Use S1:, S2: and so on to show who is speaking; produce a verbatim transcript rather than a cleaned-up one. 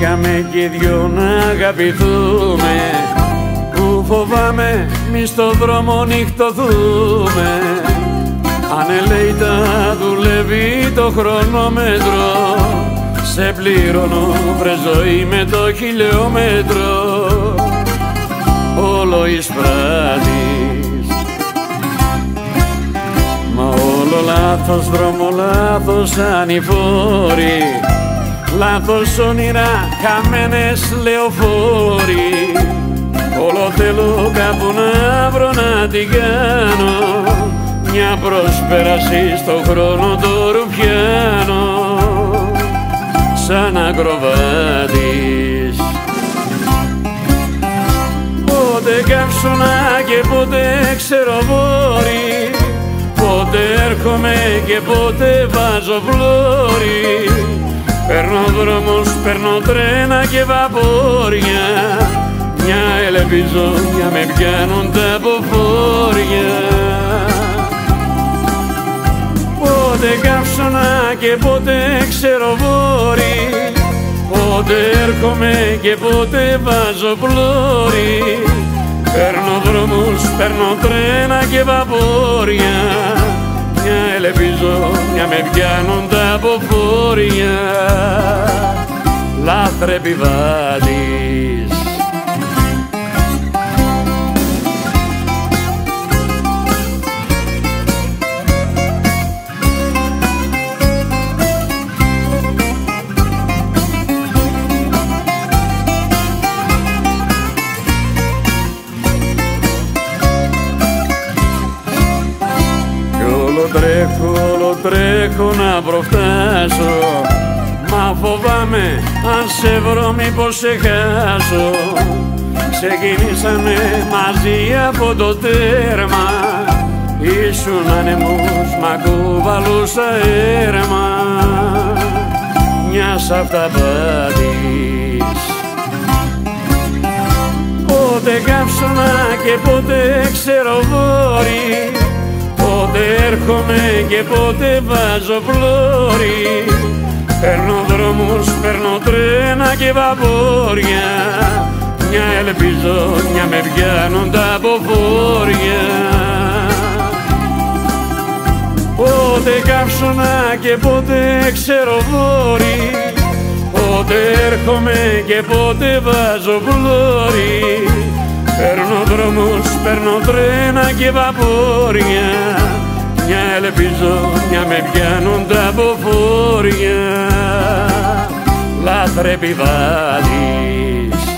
S1: είχαμε κι οι δυο να αγαπηθούμε, που φοβάμαι μη στο δρόμο νυχτωθούμε. Ανελέητα δουλεύει το χρονόμετρο, σε πληρώνω βρε ζωή με το χιλιόμετρο. Όλο εισπράττεις, μα όλο λάθος δρόμο, λάθος ανηφόροι, λάθος όνειρα, χαμένες λεωφόροι. Όλο θέλω κάπου να βρω να την κάνω, μια προσπέραση στο χρόνο το ρουφιάνω, σαν ακροβάτης. Πότε καύσωνα και πότε ξεροβόρη, πότε έρχομαι και πότε βάζω φλόρι. Παίρνω δρόμους, παίρνω τρένα και βαπόρια, μια ελπίζω, μια με πιάνουν τα αποφόρια. Πότε καύσωνα και πότε ξεροβόρη, πότε έρχομαι και πότε βάζω πλώρη. Παίρνω δρόμους, παίρνω τρένα και βαπόρια, μια ελπίζω, μια με πιάνουν τα αποφόρια. Λάθρε επιβάτης, τρέχω, όλο τρέχω να προφτάσω, μα φοβάμαι αν σε βρω μήπως σε χάσω. Ξεκινήσαμε μαζί από το τέρμα, ήσουν ανεμός μα κουβαλούσα έρμα, μιας αυταπάτης. Πότε καύσωνα και πότε ξεροβόρη, πότε έρχομαι και πότε βάζω φλόρι. Παίρνω δρόμους, παίρνω τρένα και βαπόρια, μια ελπίζω, μια με πιάνουν τα αποφόρια. Πότε καύσωνα και πότε ξεροβόρη, πότε έρχομαι και πότε βάζω φλόρι. Παίρνω δρόμους, παίρνω τρένα και βαπόρια, μια ελπίζω, μια με πιάνουν τα αποφόρια. Λάθρε επιβάτης.